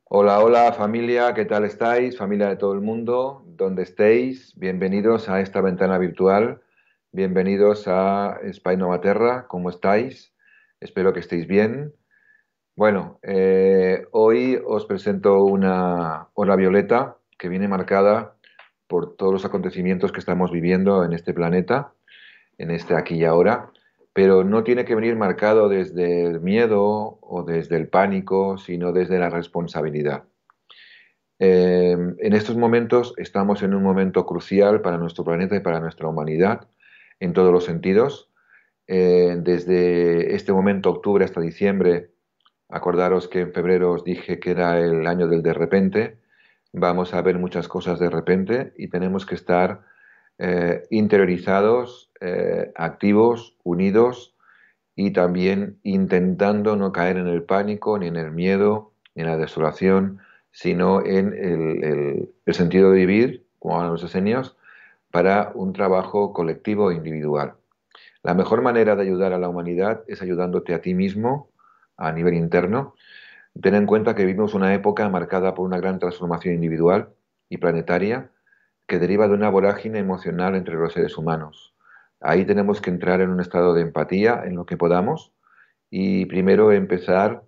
Hola, hola familia, ¿qué tal estáis? Familia de todo el mundo, donde estéis, bienvenidos a esta ventana virtual, bienvenidos a Espai Nova Terra, ¿cómo estáis? Espero que estéis bien. Bueno, hoy os presento una hora violeta que viene marcada por todos los acontecimientos que estamos viviendo en este planeta, en este aquí y ahora, pero no tiene que venir marcado desde el miedo o desde el pánico, sino desde la responsabilidad. En estos momentos estamos en un momento crucial para nuestro planeta y para nuestra humanidad en todos los sentidos. Desde este momento, octubre hasta diciembre, acordaros que en febrero os dije que era el año del de repente. Vamos a ver muchas cosas de repente y tenemos que estar interiorizados, activos, unidos y también intentando no caer en el pánico, ni en el miedo, ni en la desolación, sino en el sentido de vivir, como hablan los esenios, para un trabajo colectivo e individual. La mejor manera de ayudar a la humanidad es ayudándote a ti mismo a nivel interno. Ten en cuenta que vivimos una época marcada por una gran transformación individual y planetaria que deriva de una vorágine emocional entre los seres humanos. Ahí tenemos que entrar en un estado de empatía en lo que podamos y primero empezar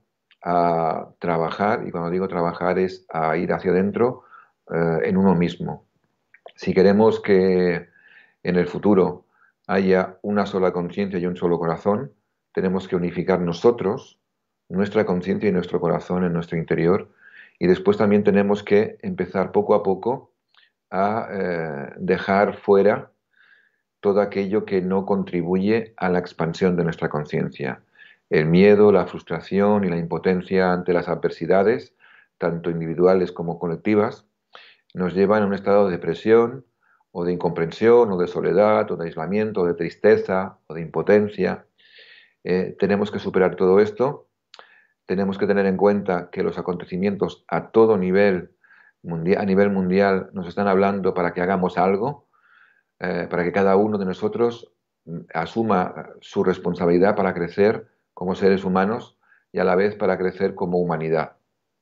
a trabajar, y cuando digo trabajar es a ir hacia adentro en uno mismo. Si queremos que en el futuro haya una sola conciencia y un solo corazón, tenemos que unificar nosotros, nuestra conciencia y nuestro corazón en nuestro interior, y después también tenemos que empezar poco a poco a dejar fuera todo aquello que no contribuye a la expansión de nuestra conciencia. El miedo, la frustración y la impotencia ante las adversidades, tanto individuales como colectivas, nos llevan a un estado de depresión o de incomprensión o de soledad o de aislamiento o de tristeza o de impotencia. Tenemos que superar todo esto. Tenemos que tener en cuenta que los acontecimientos a todo nivel, a nivel mundial, nos están hablando para que hagamos algo, para que cada uno de nosotros asuma su responsabilidad para crecer como seres humanos y a la vez para crecer como humanidad.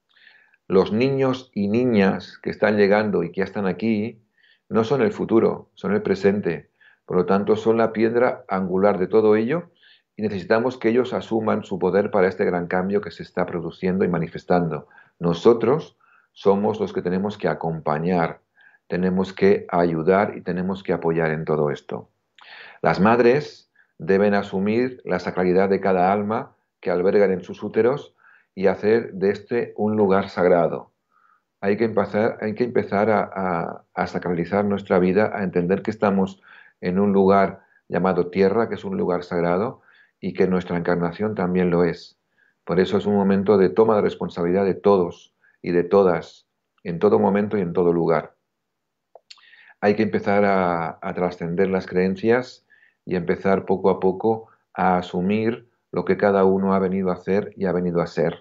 Los niños y niñas que están llegando y que ya están aquí no son el futuro, son el presente. Por lo tanto, son la piedra angular de todo ello y necesitamos que ellos asuman su poder para este gran cambio que se está produciendo y manifestando. Nosotros somos los que tenemos que acompañar, tenemos que ayudar y tenemos que apoyar en todo esto. Las madres deben asumir la sacralidad de cada alma que albergan en sus úteros y hacer de este un lugar sagrado. Hay que empezar a sacralizar nuestra vida, a entender que estamos en un lugar llamado tierra, que es un lugar sagrado, y que nuestra encarnación también lo es. Por eso es un momento de toma de responsabilidad de todos y de todas, en todo momento y en todo lugar. Hay que empezar a trascender las creencias y empezar poco a poco a asumir lo que cada uno ha venido a hacer y ha venido a ser.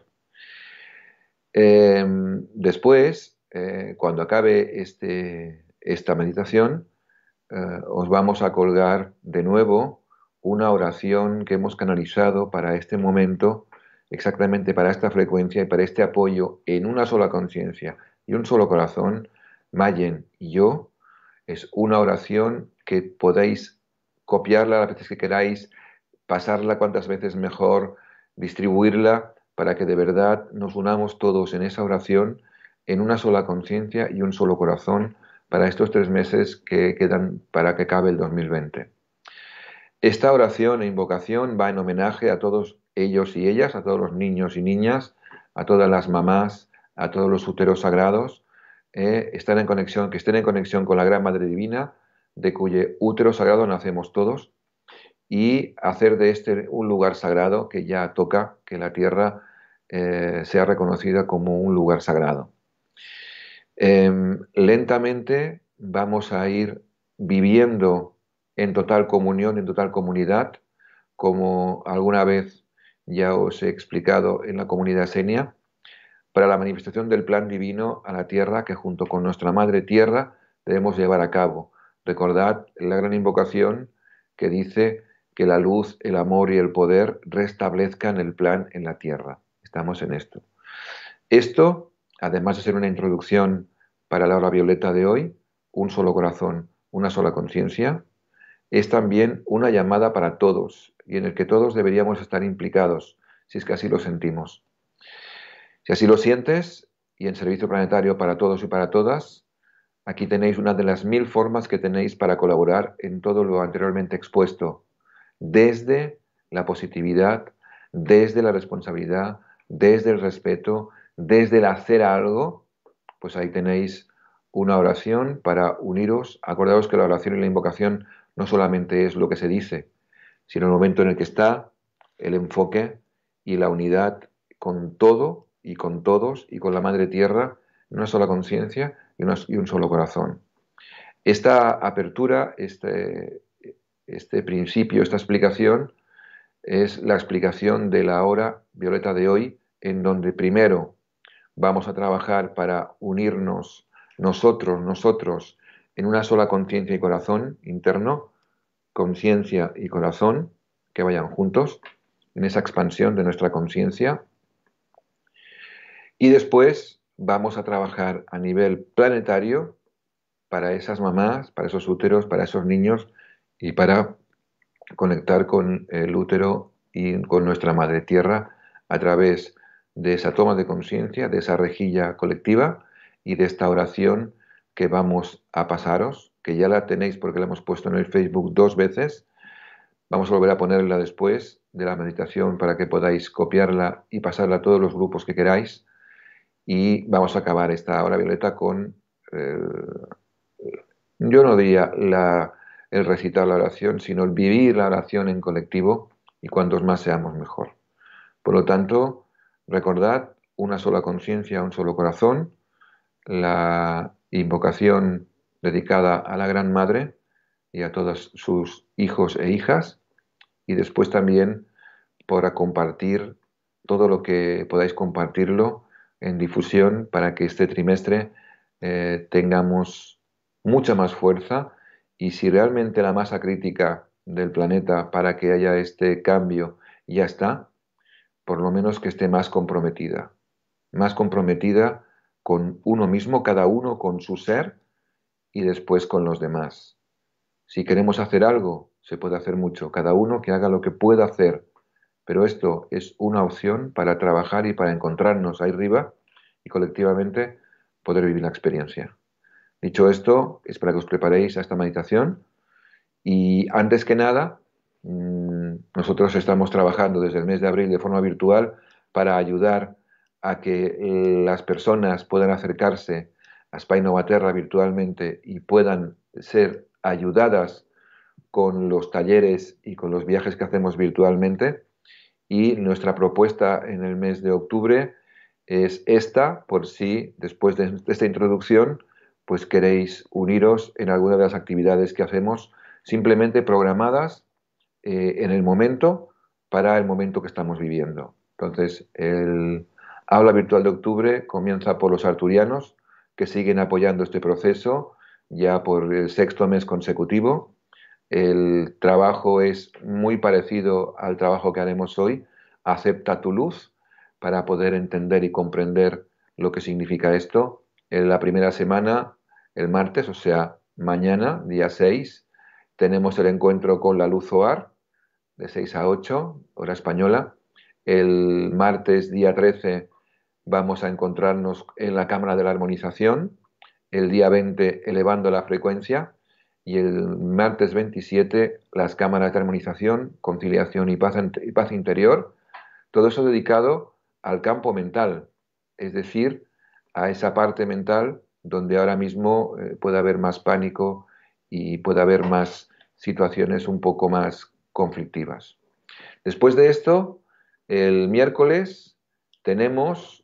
Después, cuando acabe esta meditación, os vamos a colgar de nuevo una oración que hemos canalizado para este momento, exactamente para esta frecuencia y para este apoyo en una sola conciencia y un solo corazón, Mayen y yo. Es una oración que podéis copiarla las veces que queráis, pasarla cuantas veces mejor, distribuirla para que de verdad nos unamos todos en esa oración, en una sola conciencia y un solo corazón para estos 3 meses que quedan para que acabe el 2020. Esta oración e invocación va en homenaje a todos ellos y ellas, a todos los niños y niñas, a todas las mamás, a todos los úteros sagrados, que estén en conexión con la Gran Madre Divina, de cuyo útero sagrado nacemos todos, y hacer de este un lugar sagrado que ya toca que la tierra sea reconocida como un lugar sagrado. Lentamente vamos a ir viviendo en total comunión, en total comunidad, como alguna vez ya os he explicado en la comunidad senia, para la manifestación del plan divino a la tierra que junto con nuestra madre tierra debemos llevar a cabo. Recordad la gran invocación que dice que la luz, el amor y el poder restablezcan el plan en la tierra. Estamos en esto. Esto además de ser una introducción para la hora violeta de hoy, un solo corazón, una sola conciencia, es también una llamada para todos y en el que todos deberíamos estar implicados, si es que así lo sentimos. Si así lo sientes, y en Servicio Planetario para todos y para todas, aquí tenéis una de las 1000 formas que tenéis para colaborar en todo lo anteriormente expuesto, desde la positividad, desde la responsabilidad, desde el respeto, desde el hacer algo, pues ahí tenéis una oración para uniros. Acordaos que la oración y la invocación no solamente es lo que se dice, sino el momento en el que está, el enfoque y la unidad con todo y con todos y con la Madre Tierra, en una sola conciencia y un solo corazón. Esta apertura, este principio, esta explicación, es la explicación de la hora violeta de hoy, en donde primero vamos a trabajar para unirnos nosotros, en una sola conciencia y corazón interno, conciencia y corazón, que vayan juntos, en esa expansión de nuestra conciencia. Y después vamos a trabajar a nivel planetario para esas mamás, para esos úteros, para esos niños y para conectar con el útero y con nuestra madre tierra a través de esa toma de conciencia, de esa rejilla colectiva y de esta oración que vamos a pasaros, que ya la tenéis porque la hemos puesto en el Facebook 2 veces. Vamos a volver a ponerla después de la meditación para que podáis copiarla y pasarla a todos los grupos que queráis. Y vamos a acabar esta hora violeta con, eh, yo no diría el recitar la oración, sino el vivir la oración en colectivo y cuantos más seamos mejor. Por lo tanto, recordad una sola conciencia, un solo corazón, la invocación dedicada a la Gran Madre y a todos sus hijos e hijas, y después también para compartir todo lo que podáis compartirlo en difusión para que este trimestre tengamos mucha más fuerza y si realmente la masa crítica del planeta para que haya este cambio ya está, por lo menos que esté más comprometida con uno mismo, cada uno con su ser y después con los demás. Si queremos hacer algo, se puede hacer mucho, cada uno que haga lo que pueda hacer, pero esto es una opción para trabajar y para encontrarnos ahí arriba y colectivamente poder vivir la experiencia. Dicho esto, es para que os preparéis a esta meditación y antes que nada, nosotros estamos trabajando desde el mes de abril de forma virtual para ayudar a que las personas puedan acercarse a Spy Novaterra virtualmente y puedan ser ayudadas con los talleres y con los viajes que hacemos virtualmente. Y nuestra propuesta en el mes de octubre es esta, por si después de esta introducción, pues queréis uniros en alguna de las actividades que hacemos, simplemente programadas en el momento para el momento que estamos viviendo. Entonces, el aula virtual de octubre comienza por los arturianos, que siguen apoyando este proceso ya por el sexto mes consecutivo. El trabajo es muy parecido al trabajo que haremos hoy. Acepta tu luz para poder entender y comprender lo que significa esto. En la primera semana, el martes, o sea, mañana, día 6, tenemos el encuentro con la luz Zohar, de 6 a 8, hora española. El martes, día 13, vamos a encontrarnos en la Cámara de la Armonización. El día 20, elevando la frecuencia. Y el martes 27, las cámaras de armonización, conciliación y paz interior. Todo eso dedicado al campo mental, es decir, a esa parte mental donde ahora mismo puede haber más pánico y puede haber más situaciones un poco más conflictivas. Después de esto, el miércoles tenemos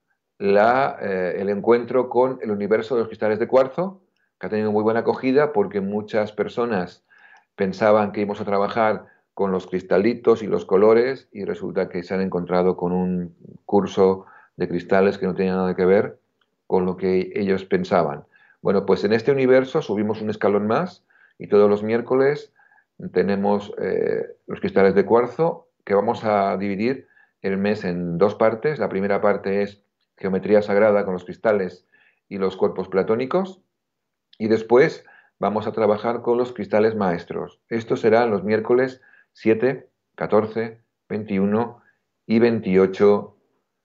el encuentro con el universo de los cristales de cuarzo, que ha tenido muy buena acogida porque muchas personas pensaban que íbamos a trabajar con los cristalitos y los colores y resulta que se han encontrado con un curso de cristales que no tenía nada que ver con lo que ellos pensaban. Bueno, pues en este universo subimos un escalón más y todos los miércoles tenemos los cristales de cuarzo que vamos a dividir el mes en dos partes. La primera parte es geometría sagrada con los cristales y los cuerpos platónicos. Y después vamos a trabajar con los cristales maestros. Estos serán los miércoles 7, 14, 21 y 28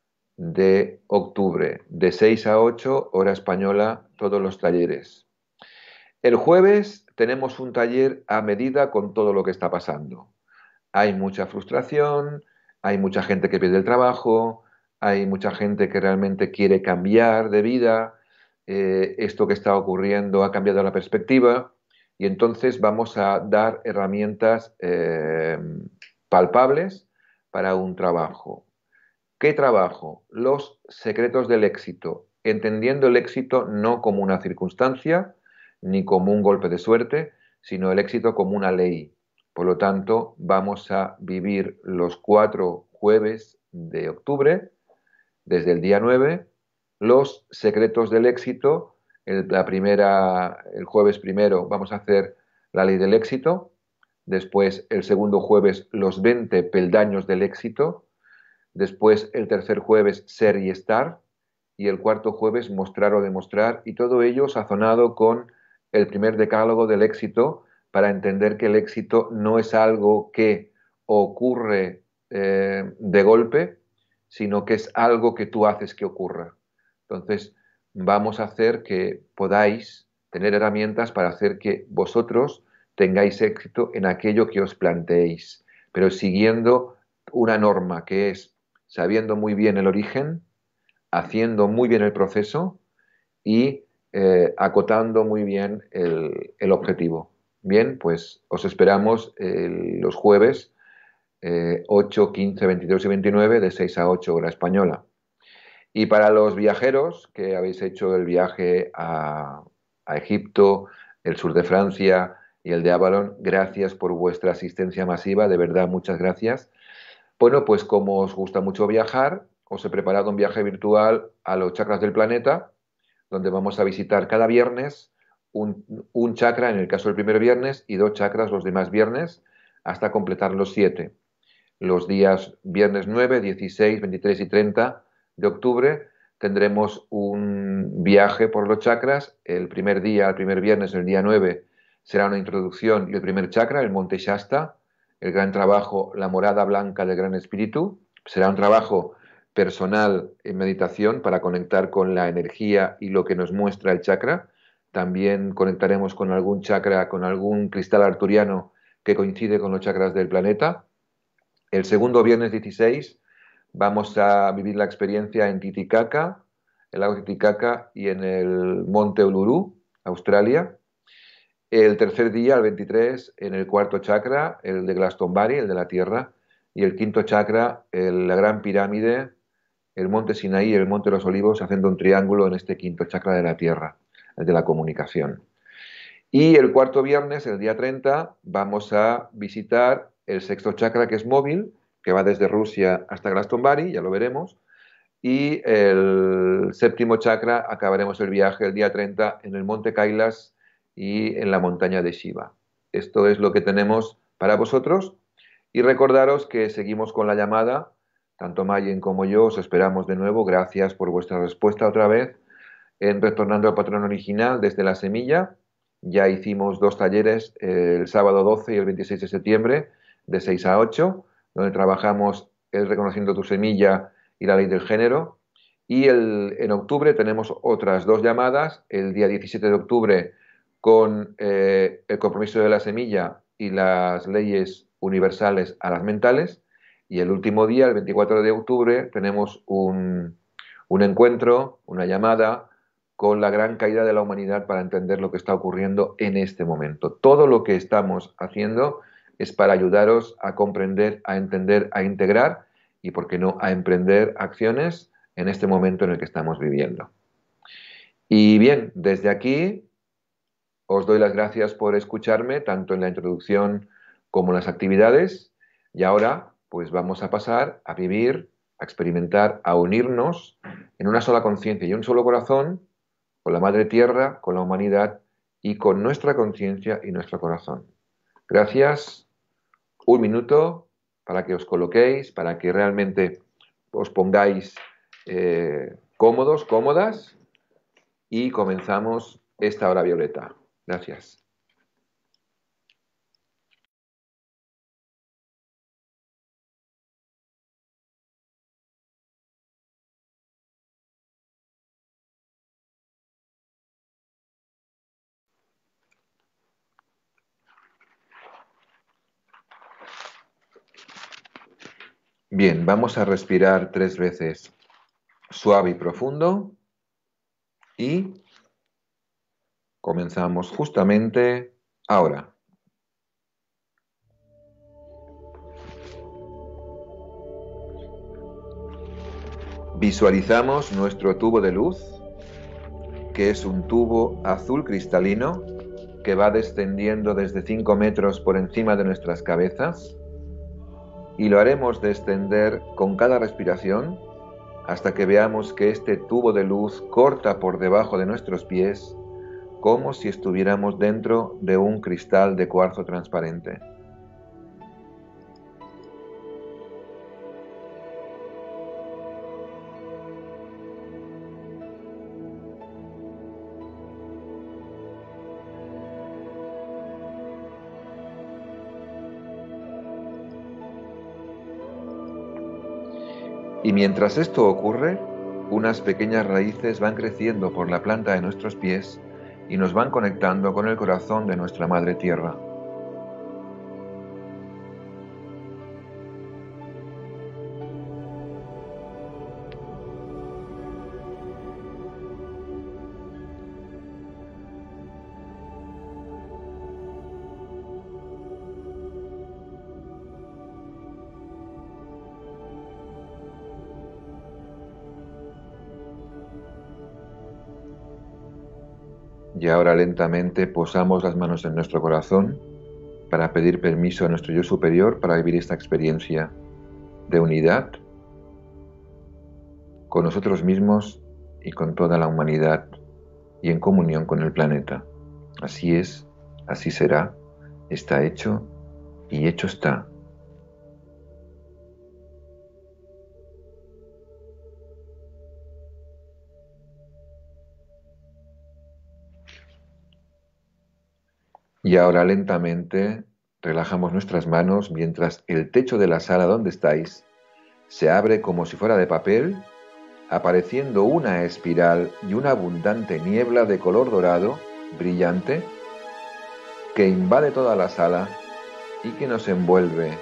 de octubre, de 6 a 8, hora española, todos los talleres. El jueves tenemos un taller a medida con todo lo que está pasando. Hay mucha frustración, hay mucha gente que pierde el trabajo, hay mucha gente que realmente quiere cambiar de vida, esto que está ocurriendo ha cambiado la perspectiva y entonces vamos a dar herramientas palpables para un trabajo. ¿Qué trabajo? Los secretos del éxito, entendiendo el éxito no como una circunstancia ni como un golpe de suerte, sino el éxito como una ley. Por lo tanto, vamos a vivir los 4 jueves de octubre, desde el día 9, los secretos del éxito. El jueves primero vamos a hacer la ley del éxito, después el segundo jueves los 20 peldaños del éxito, después el tercer jueves ser y estar, y el cuarto jueves mostrar o demostrar, y todo ello sazonado con el primer decálogo del éxito, para entender que el éxito no es algo que ocurre de golpe, sino que es algo que tú haces que ocurra. Entonces, vamos a hacer que podáis tener herramientas para hacer que vosotros tengáis éxito en aquello que os planteéis, pero siguiendo una norma que es sabiendo muy bien el origen, haciendo muy bien el proceso y acotando muy bien el objetivo. Bien, pues os esperamos los jueves 8, 15, 22 y 29 de 6 a 8 hora española. Y para los viajeros que habéis hecho el viaje a Egipto, el sur de Francia y el de Avalon, gracias por vuestra asistencia masiva, de verdad, muchas gracias. Bueno, pues como os gusta mucho viajar, os he preparado un viaje virtual a los chakras del planeta, donde vamos a visitar cada viernes un chakra, en el caso del primer viernes, y 2 chakras los demás viernes, hasta completar los 7. Los días viernes 9, 16, 23 y 30 de octubre tendremos un viaje por los chakras. El primer día, el primer viernes, el día 9, será una introducción y el primer chakra, el Monte Shasta, el gran trabajo, la morada blanca del Gran Espíritu. Será un trabajo personal en meditación para conectar con la energía y lo que nos muestra el chakra. También conectaremos con algún chakra, con algún cristal arturiano que coincide con los chakras del planeta. El segundo viernes 16 vamos a vivir la experiencia en Titicaca, el lago Titicaca y en el monte Uluru, Australia. El tercer día, el 23, en el cuarto chakra, el de Glastonbury, el de la Tierra, y el quinto chakra, la Gran Pirámide, el monte Sinaí y el monte de los Olivos, haciendo un triángulo en este quinto chakra de la Tierra, el de la comunicación. Y el cuarto viernes, el día 30, vamos a visitar el sexto chakra, que es móvil, que va desde Rusia hasta Glastonbury, ya lo veremos. Y el séptimo chakra, acabaremos el viaje el día 30 en el monte Kailas y en la montaña de Shiva. Esto es lo que tenemos para vosotros. Y recordaros que seguimos con la llamada, tanto Mayen como yo os esperamos de nuevo. Gracias por vuestra respuesta otra vez en Retornando al Patrón Original desde la Semilla. Ya hicimos 2 talleres, el sábado 12 y el 26 de septiembre, de 6 a 8, donde trabajamos el Reconociendo tu Semilla y la Ley del Género. Y en octubre tenemos otras 2 llamadas, el día 17 de octubre con el compromiso de la semilla y las leyes universales a las mentales. Y el último día, el 24 de octubre, tenemos un encuentro, una llamada con la gran caída de la humanidad para entender lo que está ocurriendo en este momento. Todo lo que estamos haciendo es para ayudaros a comprender, a entender, a integrar y, por qué no, a emprender acciones en este momento en el que estamos viviendo. Y bien, desde aquí os doy las gracias por escucharme, tanto en la introducción como en las actividades, y ahora pues vamos a pasar a vivir, a experimentar, a unirnos en una sola conciencia y un solo corazón, con la Madre Tierra, con la humanidad y con nuestra conciencia y nuestro corazón. Gracias. Un minuto para que os coloquéis, para que realmente os pongáis cómodos, cómodas, y comenzamos esta hora violeta. Gracias. Bien, vamos a respirar 3 veces suave y profundo y comenzamos justamente ahora. Visualizamos nuestro tubo de luz, que es un tubo azul cristalino que va descendiendo desde 5 metros por encima de nuestras cabezas, y lo haremos descender con cada respiración hasta que veamos que este tubo de luz corta por debajo de nuestros pies, como si estuviéramos dentro de un cristal de cuarzo transparente. Y mientras esto ocurre, unas pequeñas raíces van creciendo por la planta de nuestros pies y nos van conectando con el corazón de nuestra Madre Tierra. Y ahora lentamente posamos las manos en nuestro corazón para pedir permiso a nuestro yo superior para vivir esta experiencia de unidad con nosotros mismos y con toda la humanidad y en comunión con el planeta. Así es, así será, está hecho y hecho está. Y ahora lentamente relajamos nuestras manos mientras el techo de la sala donde estáis se abre como si fuera de papel, apareciendo una espiral y una abundante niebla de color dorado, brillante, que invade toda la sala y que nos envuelve.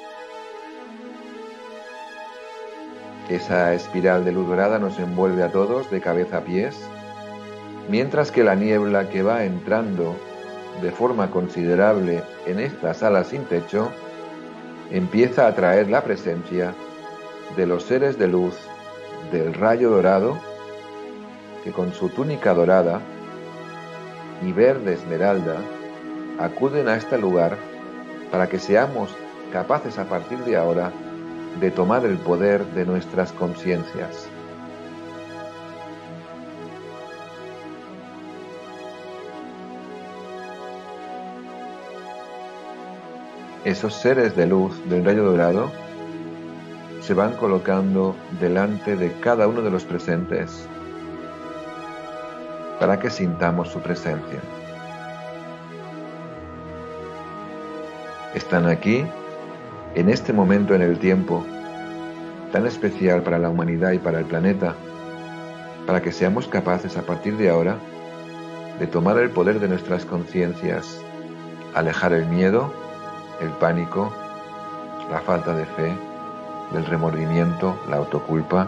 Esa espiral de luz dorada nos envuelve a todos de cabeza a pies, mientras que la niebla que va entrando de forma considerable en esta sala sin techo empieza a atraer la presencia de los seres de luz del rayo dorado, que con su túnica dorada y verde esmeralda acuden a este lugar para que seamos capaces a partir de ahora de tomar el poder de nuestras conciencias. Esos seres de luz del rayo dorado se van colocando delante de cada uno de los presentes para que sintamos su presencia. Están aquí, en este momento en el tiempo, tan especial para la humanidad y para el planeta, para que seamos capaces a partir de ahora de tomar el poder de nuestras conciencias, alejar el miedo, el pánico, la falta de fe, el remordimiento, la autoculpa,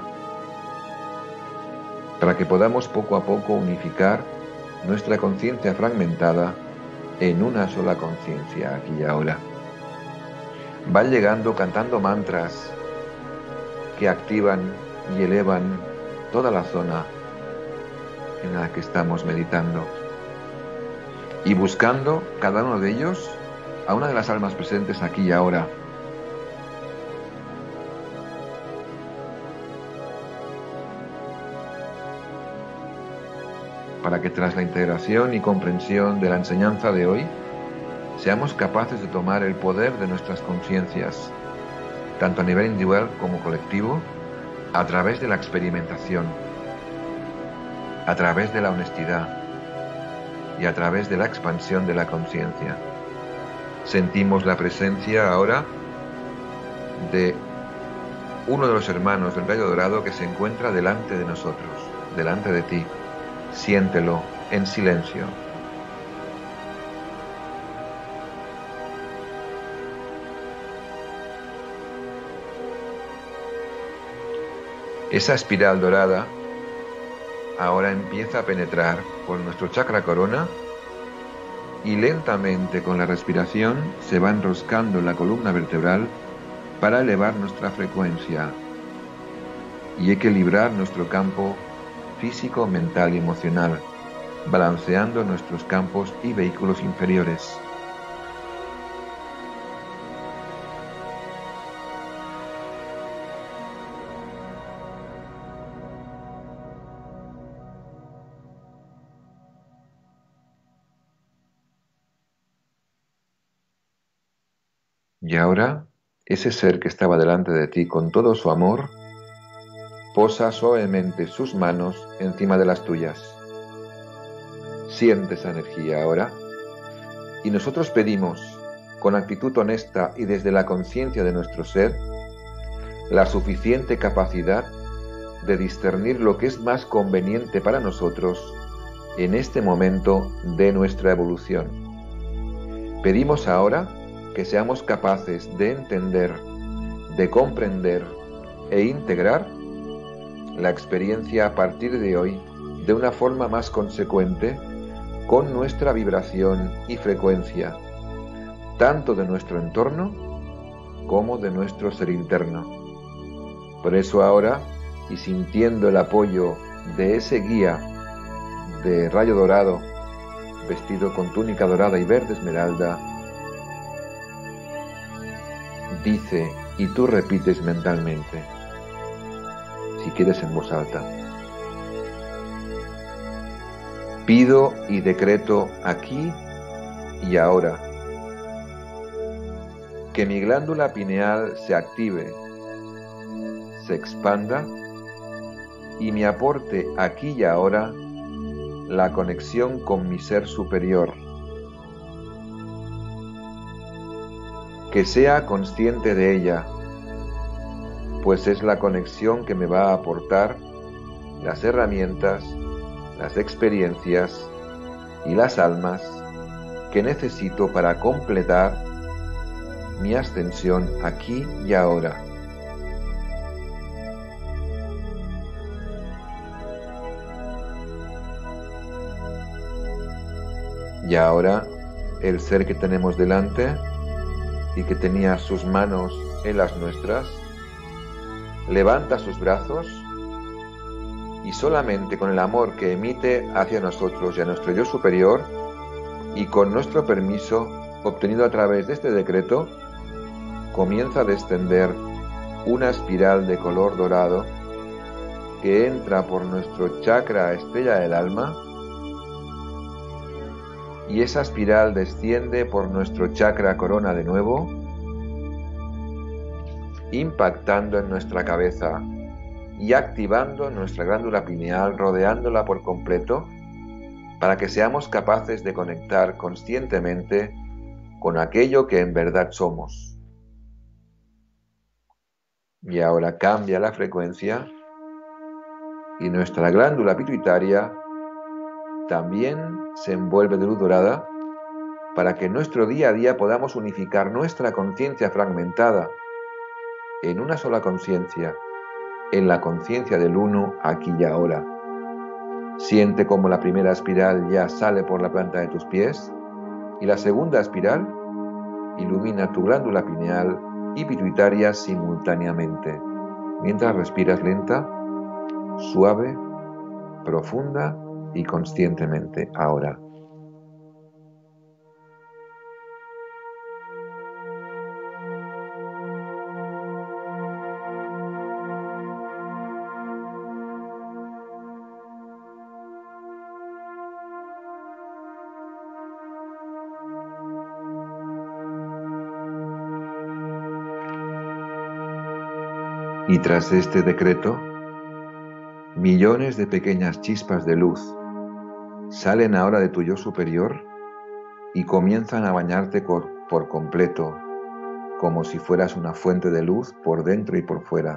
para que podamos poco a poco unificar nuestra conciencia fragmentada en una sola conciencia aquí y ahora. Van llegando cantando mantras que activan y elevan toda la zona en la que estamos meditando, y buscando cada uno de ellos a una de las almas presentes aquí y ahora. Para que tras la integración y comprensión de la enseñanza de hoy, seamos capaces de tomar el poder de nuestras conciencias, tanto a nivel individual como colectivo, a través de la experimentación, a través de la honestidad y a través de la expansión de la conciencia. Sentimos la presencia ahora de uno de los hermanos del rayo dorado que se encuentra delante de nosotros, delante de ti. Siéntelo en silencio. Esa espiral dorada ahora empieza a penetrar por nuestro chakra corona y lentamente con la respiración se va enroscando en la columna vertebral para elevar nuestra frecuencia y equilibrar nuestro campo físico, mental y emocional, balanceando nuestros campos y vehículos inferiores. Y ahora, ese ser que estaba delante de ti con todo su amor, posa suavemente sus manos encima de las tuyas. Siente esa energía ahora. Y nosotros pedimos, con actitud honesta y desde la conciencia de nuestro ser, la suficiente capacidad de discernir lo que es más conveniente para nosotros en este momento de nuestra evolución. Pedimos ahora que seamos capaces de entender, de comprender e integrar la experiencia a partir de hoy de una forma más consecuente con nuestra vibración y frecuencia, tanto de nuestro entorno como de nuestro ser interno. Por eso ahora, y sintiendo el apoyo de ese guía de rayo dorado, vestido con túnica dorada y verde esmeralda, dice, y tú repites mentalmente, si quieres en voz alta: pido y decreto aquí y ahora que mi glándula pineal se active, se expanda y me aporte aquí y ahora la conexión con mi ser superior. Que sea consciente de ella, pues es la conexión que me va a aportar las herramientas, las experiencias y las almas que necesito para completar mi ascensión aquí y ahora. Y ahora el ser que tenemos delante y que tenía sus manos en las nuestras, levanta sus brazos y solamente con el amor que emite hacia nosotros y a nuestro yo superior y con nuestro permiso obtenido a través de este decreto, comienza a descender una espiral de color dorado que entra por nuestro chakra estrella del alma y esa espiral desciende por nuestro chakra corona de nuevo, impactando en nuestra cabeza y activando nuestra glándula pineal, rodeándola por completo, para que seamos capaces de conectar conscientemente con aquello que en verdad somos. Y ahora cambia la frecuencia y nuestra glándula pituitaria también se envuelve de luz dorada para que en nuestro día a día podamos unificar nuestra conciencia fragmentada en una sola conciencia, en la conciencia del uno aquí y ahora. Siente como la primera espiral ya sale por la planta de tus pies y la segunda espiral ilumina tu glándula pineal y pituitaria simultáneamente, mientras respiras lenta, suave, profunda y conscientemente ahora. Y tras este decreto, Millones de pequeñas chispas de luz salen ahora de tu yo superior y comienzan a bañarte por completo, como si fueras una fuente de luz por dentro y por fuera,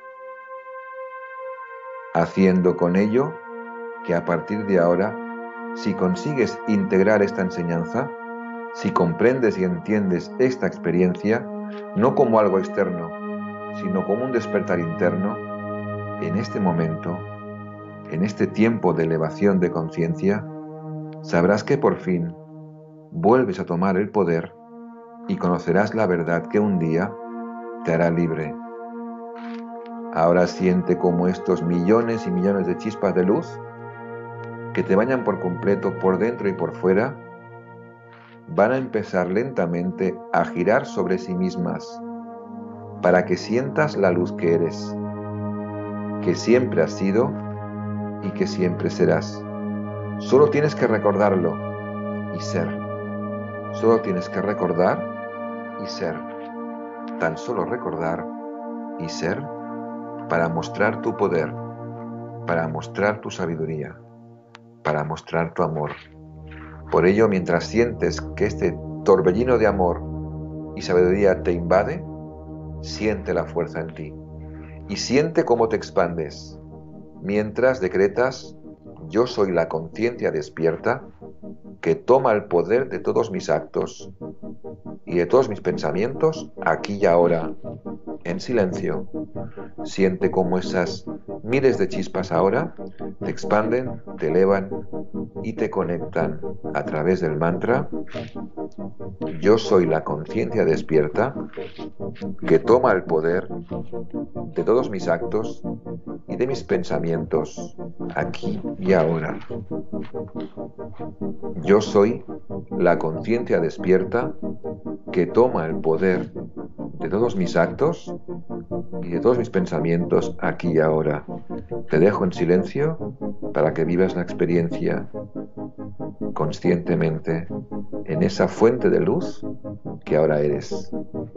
haciendo con ello que a partir de ahora, si consigues integrar esta enseñanza, si comprendes y entiendes esta experiencia, no como algo externo, sino como un despertar interno, en este momento, en este tiempo de elevación de conciencia, sabrás que por fin vuelves a tomar el poder y conocerás la verdad que un día te hará libre. Ahora siente como estos millones y millones de chispas de luz que te bañan por completo por dentro y por fuera, van a empezar lentamente a girar sobre sí mismas para que sientas la luz que eres, que siempre has sido y que siempre serás. Solo tienes que recordarlo y ser. Solo tienes que recordar y ser. Tan solo recordar y ser para mostrar tu poder, para mostrar tu sabiduría, para mostrar tu amor. Por ello, mientras sientes que este torbellino de amor y sabiduría te invade, siente la fuerza en ti y siente cómo te expandes mientras decretas: yo soy la conciencia despierta que toma el poder de todos mis actos y de todos mis pensamientos aquí y ahora, en silencio. Siente cómo esas miles de chispas ahora te expanden, te elevan y te conectan a través del mantra: yo soy la conciencia despierta que toma el poder de todos mis actos y de mis pensamientos aquí y ahora. Yo soy la conciencia despierta que toma el poder de todos mis actos y de todos mis pensamientos aquí y ahora. Te dejo en silencio para que vivas la experiencia conscientemente en esa fuente de luz que ahora eres,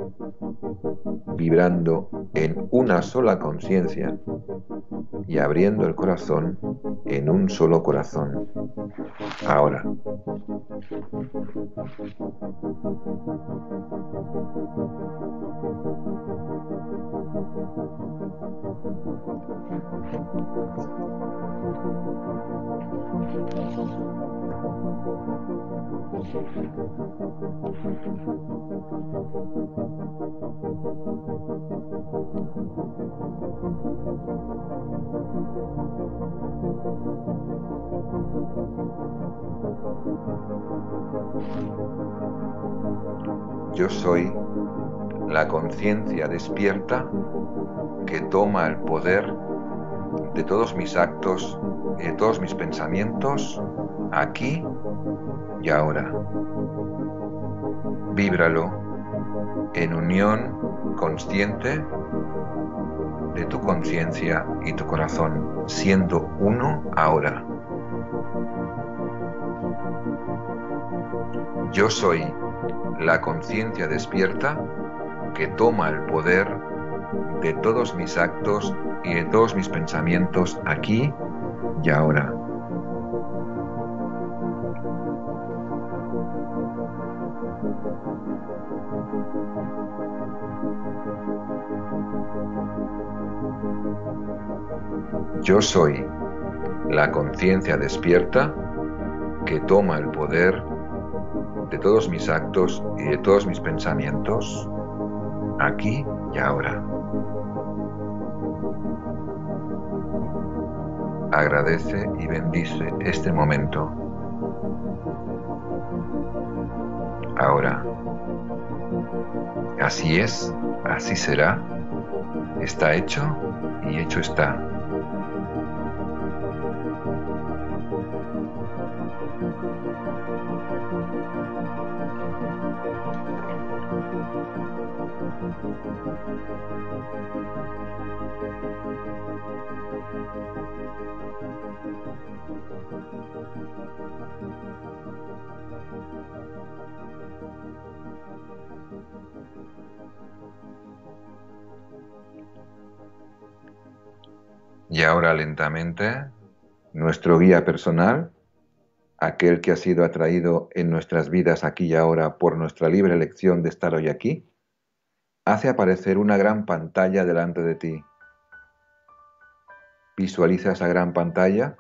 vibrando en una sola conciencia y abriendo el corazón en un solo corazón. Ahora. Yo soy la conciencia despierta que toma el poder de todos mis actos y de todos mis pensamientos aquí y ahora. Víbralo en unión consciente de tu conciencia y tu corazón, siendo uno ahora. Yo soy la conciencia despierta que toma el poder de todos mis actos y de todos mis pensamientos aquí y ahora. Yo soy la conciencia despierta que toma el poder de todos mis actos y de todos mis pensamientos aquí y ahora. Agradece y bendice este momento. Ahora. Así es, así será. Está hecho y hecho está. Y ahora lentamente, nuestro guía personal, aquel que ha sido atraído en nuestras vidas aquí y ahora por nuestra libre elección de estar hoy aquí, hace aparecer una gran pantalla delante de ti. Visualiza esa gran pantalla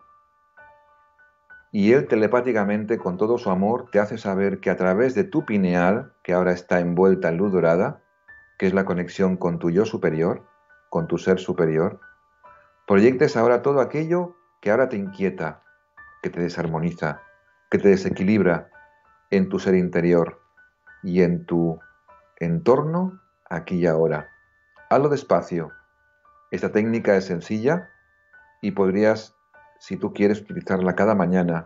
y él telepáticamente, con todo su amor, te hace saber que a través de tu pineal, que ahora está envuelta en luz dorada, que es la conexión con tu yo superior, con tu ser superior, proyectes ahora todo aquello que ahora te inquieta, que te desarmoniza, que te desequilibra en tu ser interior y en tu entorno aquí y ahora. Hazlo despacio. Esta técnica es sencilla y podrías, si tú quieres, utilizarla cada mañana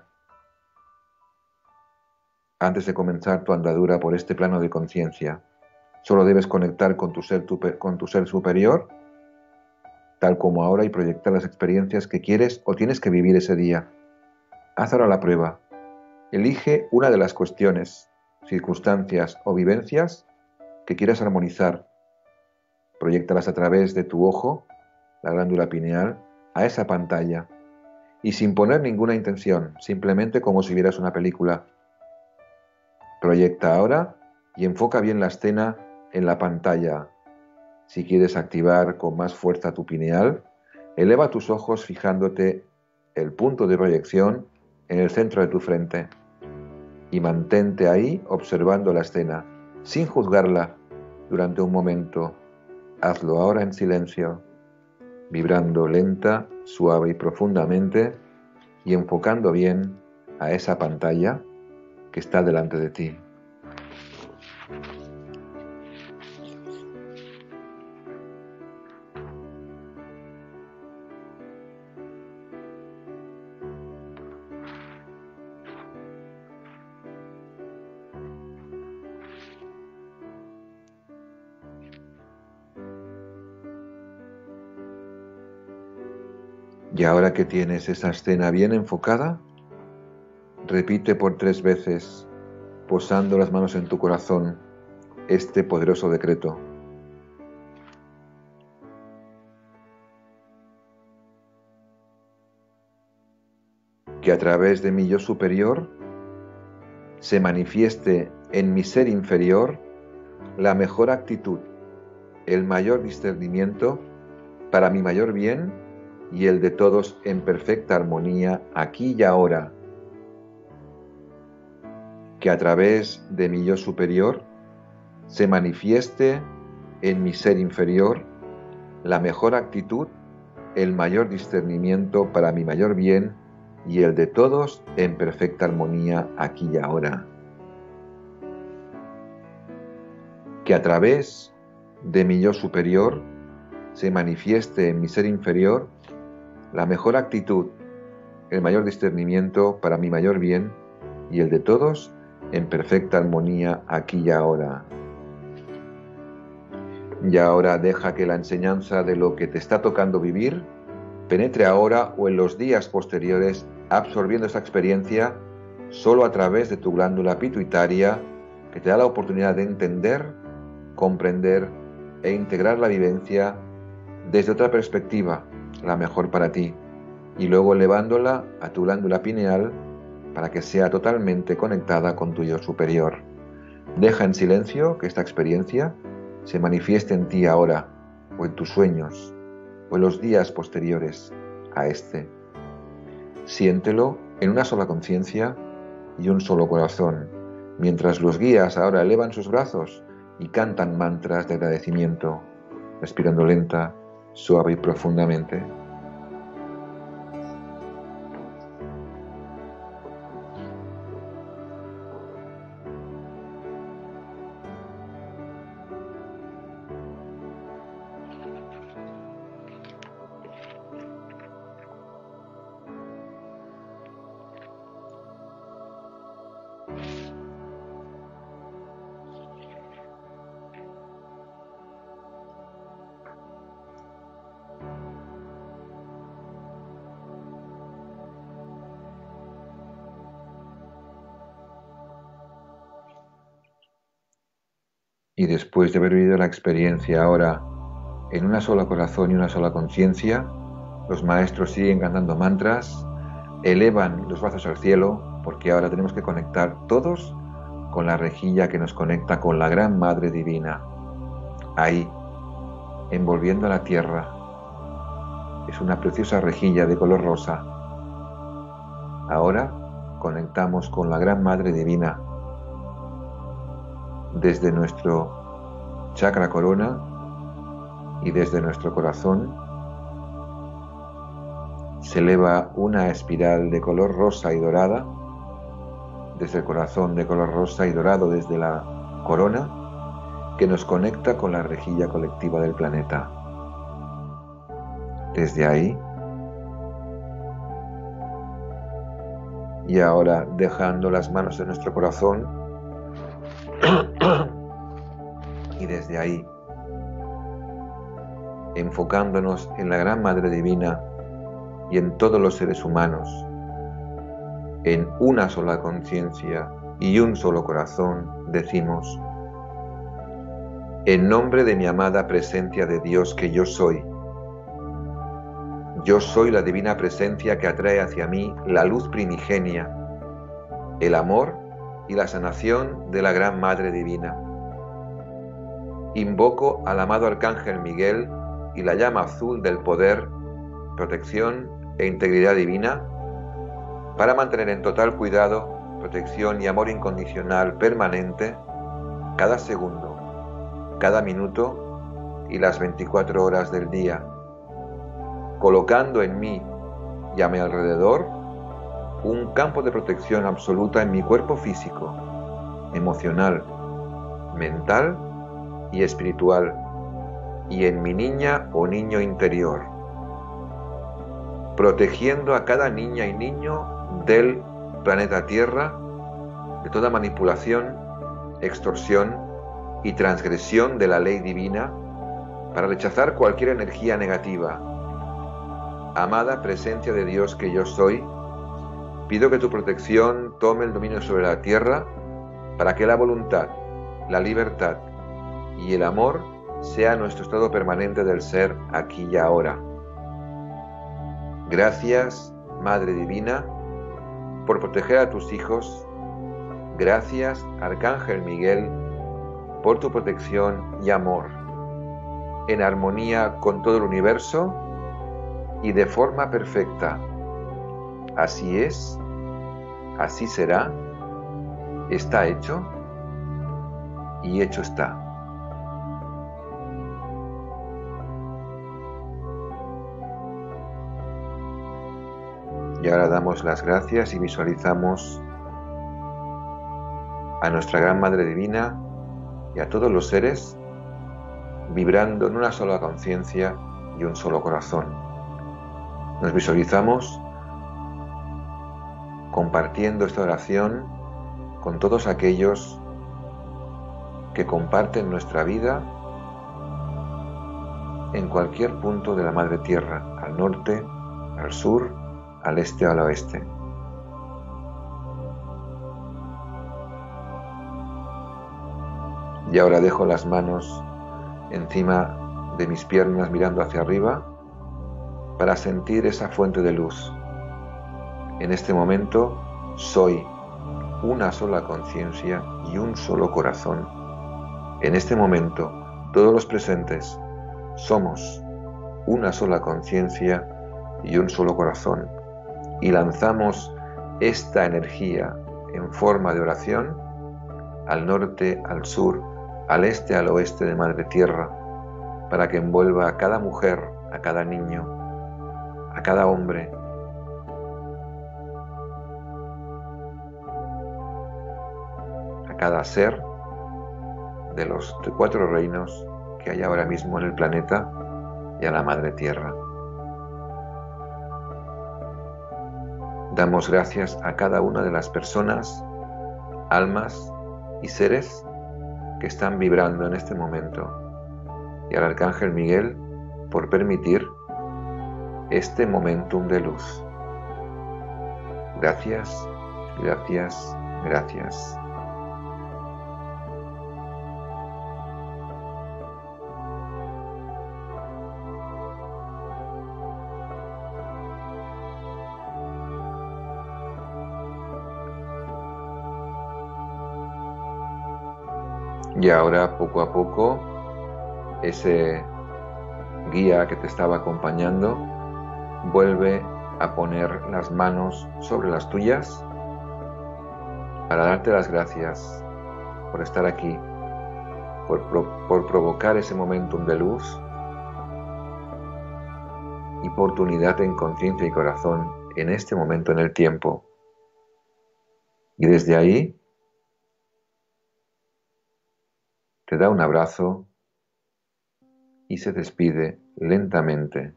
antes de comenzar tu andadura por este plano de conciencia. Solo debes conectar con con tu ser superior, tal como ahora, y proyectar las experiencias que quieres o tienes que vivir ese día. Haz ahora la prueba. Elige una de las cuestiones, circunstancias o vivencias que quieras armonizar. Proyéctalas a través de tu ojo, la glándula pineal, a esa pantalla. Y sin poner ninguna intención, simplemente como si vieras una película. Proyecta ahora y enfoca bien la escena en la pantalla. Si quieres activar con más fuerza tu pineal, eleva tus ojos fijándote el punto de proyección en el centro de tu frente y mantente ahí observando la escena, sin juzgarla, durante un momento. Hazlo ahora en silencio, vibrando lenta, suave y profundamente y enfocando bien a esa pantalla que está delante de ti. Y ahora que tienes esa escena bien enfocada, repite por 3 veces, posando las manos en tu corazón, este poderoso decreto. Que a través de mi yo superior se manifieste en mi ser inferior la mejor actitud, el mayor discernimiento para mi mayor bien y el de todos en perfecta armonía aquí y ahora. Que a través de mi yo superior se manifieste en mi ser inferior la mejor actitud, el mayor discernimiento para mi mayor bien y el de todos en perfecta armonía aquí y ahora. Que a través de mi yo superior se manifieste en mi ser inferior la mejor actitud, el mayor discernimiento para mi mayor bien y el de todos en perfecta armonía aquí y ahora. Y ahora deja que la enseñanza de lo que te está tocando vivir penetre ahora o en los días posteriores, absorbiendo esa experiencia solo a través de tu glándula pituitaria, que te da la oportunidad de entender, comprender e integrar la vivencia desde otra perspectiva, la mejor para ti, y luego elevándola a tu glándula pineal para que sea totalmente conectada con tu yo superior. Deja en silencio que esta experiencia se manifieste en ti ahora, o en tus sueños, o en los días posteriores a este. Siéntelo en una sola conciencia y un solo corazón, mientras los guías ahora elevan sus brazos y cantan mantras de agradecimiento, respirando lenta, suave y profundamente. Y después de haber vivido la experiencia ahora en una sola corazón y una sola conciencia, Los maestros siguen cantando mantras, elevan los brazos al cielo, porque ahora tenemos que conectar todos con la rejilla que nos conecta con la Gran Madre Divina. Ahí, envolviendo la tierra, es una preciosa rejilla de color rosa. Ahora conectamos con la Gran Madre Divina desde nuestro chakra corona y desde nuestro corazón. Se eleva una espiral de color rosa y dorada desde el corazón, de color rosa y dorado desde la corona, que nos conecta con la rejilla colectiva del planeta. Desde ahí, y ahora dejando las manos en nuestro corazón, y desde ahí, enfocándonos en la Gran Madre Divina y en todos los seres humanos, en una sola conciencia y un solo corazón, decimos: en nombre de mi amada presencia de Dios que yo soy la divina presencia que atrae hacia mí la luz primigenia, el amor y la sanación de la Gran Madre Divina. Invoco al amado Arcángel Miguel y la llama azul del poder, protección e integridad divina para mantener en total cuidado, protección y amor incondicional permanente cada segundo, cada minuto y las 24 horas del día, colocando en mí y a mi alrededor un campo de protección absoluta en mi cuerpo físico, emocional, mental y espiritual, y en mi niña o niño interior, protegiendo a cada niña y niño del planeta Tierra de toda manipulación, extorsión y transgresión de la ley divina, para rechazar cualquier energía negativa. Amada presencia de Dios que yo soy, pido que tu protección tome el dominio sobre la tierra para que la voluntad, la libertad y el amor sea nuestro estado permanente del ser aquí y ahora. Gracias, Madre Divina, por proteger a tus hijos. Gracias, Arcángel Miguel, por tu protección y amor, en armonía con todo el universo y de forma perfecta. Así es, así será, está hecho y hecho está. Y ahora damos las gracias y visualizamos a nuestra Gran Madre Divina y a todos los seres vibrando en una sola conciencia y un solo corazón. Nos visualizamos compartiendo esta oración con todos aquellos que comparten nuestra vida en cualquier punto de la Madre Tierra, al norte, al sur, al este o al oeste. Y ahora dejo las manos encima de mis piernas mirando hacia arriba para sentir esa fuente de luz. En este momento soy una sola conciencia y un solo corazón. En este momento todos los presentes somos una sola conciencia y un solo corazón, y lanzamos esta energía en forma de oración al norte, al sur, al este, al oeste de Madre Tierra, para que envuelva a cada mujer, a cada niño, a cada hombre, a cada ser de los 4 reinos que hay ahora mismo en el planeta y a la Madre Tierra. Damos gracias a cada una de las personas, almas y seres que están vibrando en este momento, y al Arcángel Miguel por permitir este momentum de luz. Gracias, gracias, gracias. Y ahora, poco a poco, ese guía que te estaba acompañando vuelve a poner las manos sobre las tuyas para darte las gracias por estar aquí, por provocar ese momentum de luz y por tu unidad en conciencia y corazón en este momento en el tiempo. Y desde ahí te da un abrazo y se despide lentamente.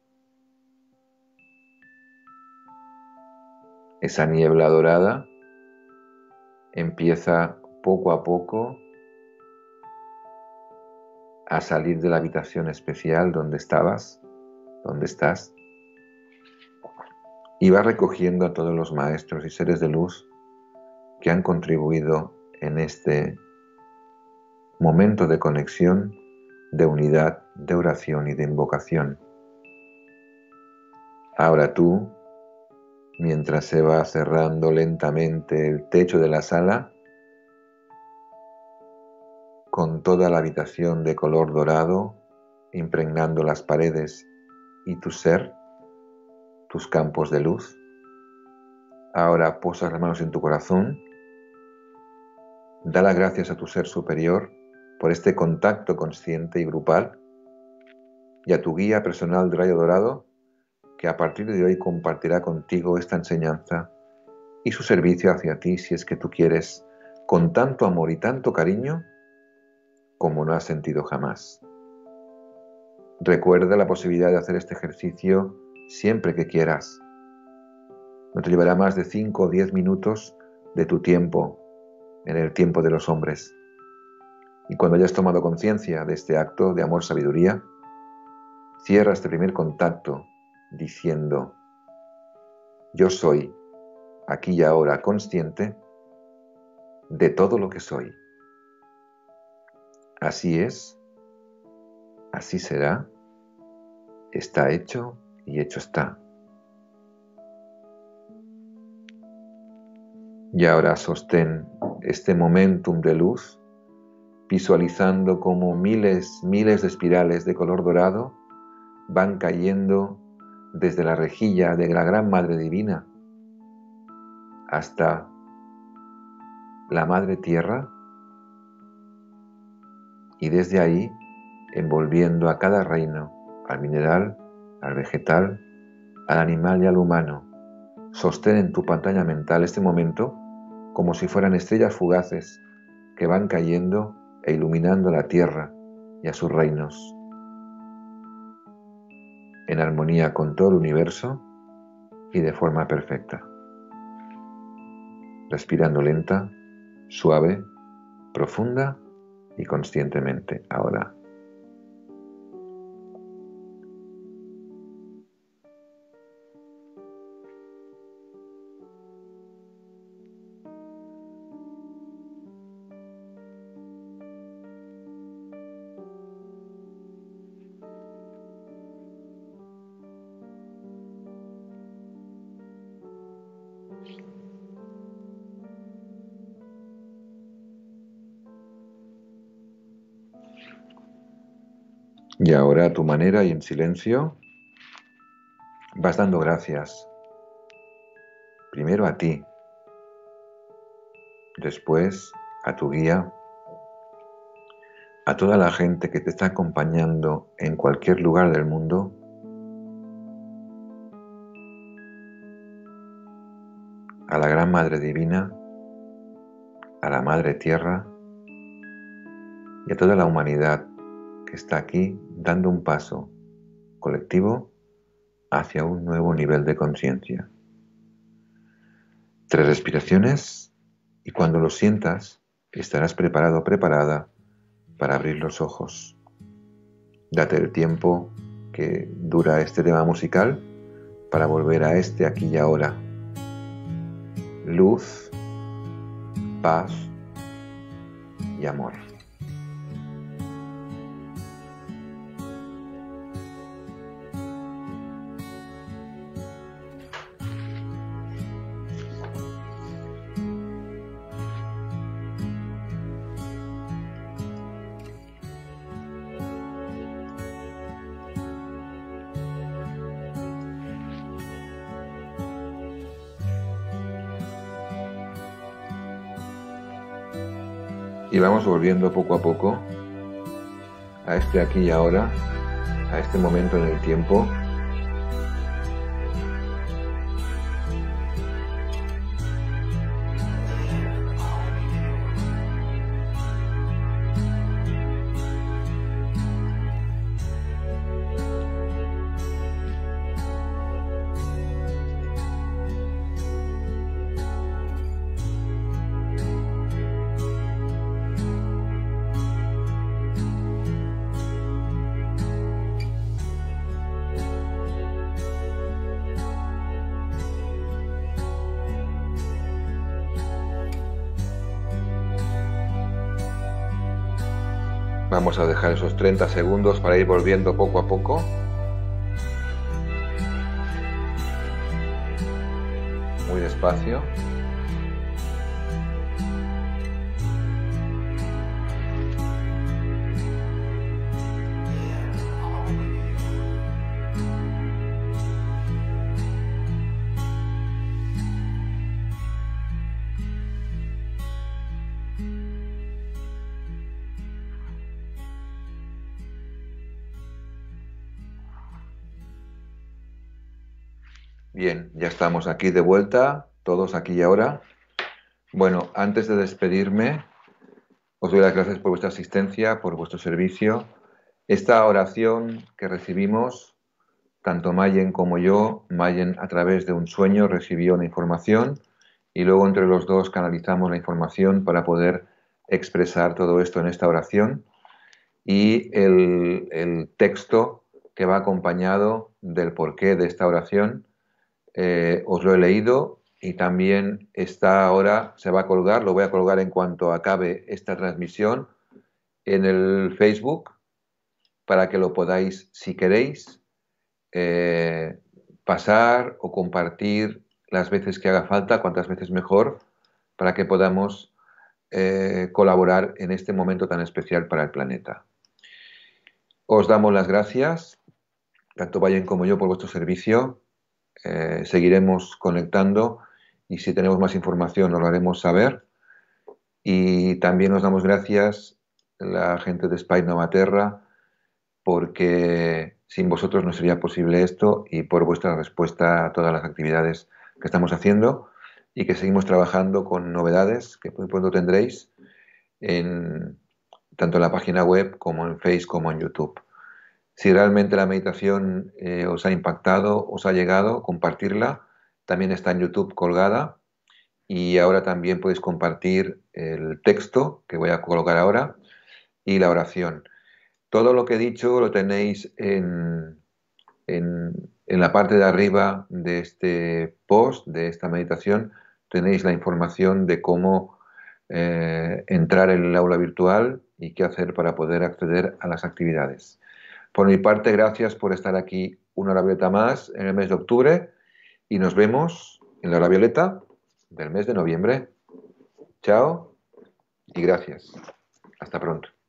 Esa niebla dorada empieza poco a poco a salir de la habitación especial donde estabas, donde estás, y va recogiendo a todos los maestros y seres de luz que han contribuido en este momento de conexión, de unidad, de oración y de invocación. Ahora tú, mientras se va cerrando lentamente el techo de la sala, con toda la habitación de color dorado, impregnando las paredes y tu ser, tus campos de luz. Ahora posas las manos en tu corazón, da las gracias a tu ser superior por este contacto consciente y grupal y a tu guía personal de rayo dorado que a partir de hoy compartirá contigo esta enseñanza y su servicio hacia ti si es que tú quieres, con tanto amor y tanto cariño como no has sentido jamás. Recuerda la posibilidad de hacer este ejercicio siempre que quieras. No te llevará más de 5 o 10 minutos de tu tiempo en el tiempo de los hombres. Y cuando hayas tomado conciencia de este acto de amor-sabiduría, cierra este primer contacto diciendo: yo soy, aquí y ahora, consciente de todo lo que soy. Así es, así será, está hecho y hecho está. Y ahora sostén este momentum de luz, visualizando como miles de espirales de color dorado van cayendo desde la rejilla de la Gran Madre Divina hasta la Madre Tierra, y desde ahí envolviendo a cada reino, al mineral, al vegetal, al animal y al humano. Sostén en tu pantalla mental este momento como si fueran estrellas fugaces que van cayendo e iluminando la Tierra y a sus reinos, en armonía con todo el universo y de forma perfecta. Respirando lenta, suave, profunda y conscientemente ahora. Y ahora a tu manera y en silencio vas dando gracias. Primero a ti, después a tu guía, a toda la gente que te está acompañando en cualquier lugar del mundo, a la Gran Madre Divina, a la Madre Tierra y a toda la humanidad que está aquí dando un paso colectivo hacia un nuevo nivel de conciencia. 3 respiraciones y cuando lo sientas estarás preparado o preparada para abrir los ojos. Date el tiempo que dura este tema musical para volver a este aquí y ahora. Luz, paz y amor. Y vamos volviendo poco a poco a este aquí y ahora, a este momento en el tiempo. Vamos a dejar esos 30 segundos para ir volviendo poco a poco. Muy despacio. Bien, ya estamos aquí de vuelta, todos aquí y ahora. Bueno, antes de despedirme, os doy las gracias por vuestra asistencia, por vuestro servicio. Esta oración que recibimos, tanto Mayen como yo, Mayen a través de un sueño recibió una información y luego entre los dos canalizamos la información para poder expresar todo esto en esta oración y el texto que va acompañado del porqué de esta oración. Os lo he leído y también está ahora, se va a colgar, lo voy a colgar en cuanto acabe esta transmisión en el Facebook para que lo podáis, si queréis, pasar o compartir las veces que haga falta, cuantas veces mejor, para que podamos colaborar en este momento tan especial para el planeta. Os damos las gracias, tanto Vayen como yo, por vuestro servicio. Seguiremos conectando y si tenemos más información os lo haremos saber. Y también os damos gracias la gente de Spy Novaterra porque sin vosotros no sería posible esto y por vuestra respuesta a todas las actividades que estamos haciendo y que seguimos trabajando con novedades que muy pronto tendréis tanto en la página web como en Facebook como en YouTube. Si realmente la meditación os ha impactado, os ha llegado, compartirla. También está en YouTube colgada y ahora también podéis compartir el texto que voy a colocar ahora y la oración. Todo lo que he dicho lo tenéis en la parte de arriba de este post, de esta meditación. Tenéis la información de cómo entrar en el aula virtual y qué hacer para poder acceder a las actividades. Por mi parte, gracias por estar aquí una hora violeta más en el mes de octubre y nos vemos en la hora violeta del mes de noviembre. Chao y gracias. Hasta pronto.